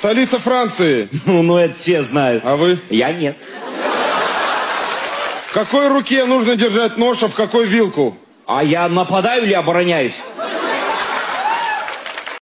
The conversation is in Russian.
Столица Франции. Ну, это все знают. А вы? Я нет. В какой руке нужно держать нож, а в какой вилку? А я нападаю или обороняюсь?